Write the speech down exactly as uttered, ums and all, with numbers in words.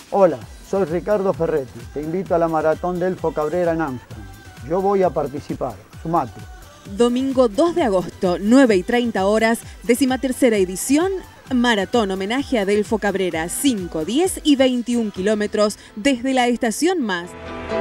Hola, soy Ricardo Ferretti. Te invito a la maratón Delfo Cabrera en Armstrong. Yo voy a participar. Sumate. Domingo dos de agosto, nueve y treinta horas, decimatercera edición, maratón homenaje a Delfo Cabrera, cinco, diez y veintiún kilómetros desde la estación más.